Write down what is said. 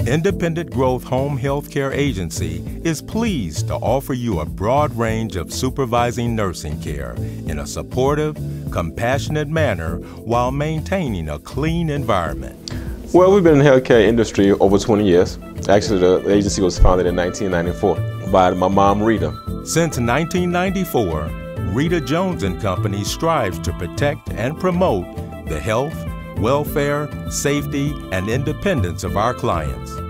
Independent Growth Home Health Care Agency is pleased to offer you a broad range of supervising nursing care in a supportive, compassionate manner while maintaining a clean environment. Well, we've been in the healthcare industry over 20 years. Actually, the agency was founded in 1994 by my mom, Rita. Since 1994, Rita Jones & Company strives to protect and promote the health, welfare, safety, and independence of our clients.